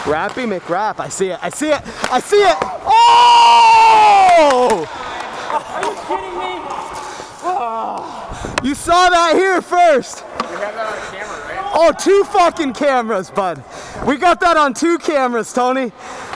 Rappy McRap. I see it. I see it. I see it. Oh! Are you kidding me? Oh. You saw that here first. We have that on camera, right? Oh, 2 fucking cameras, bud. We got that on 2 cameras, Tony.